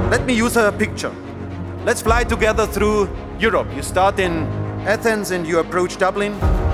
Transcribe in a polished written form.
Let me use a picture. Let's fly together through Europe. You start in Athens and you approach Dublin.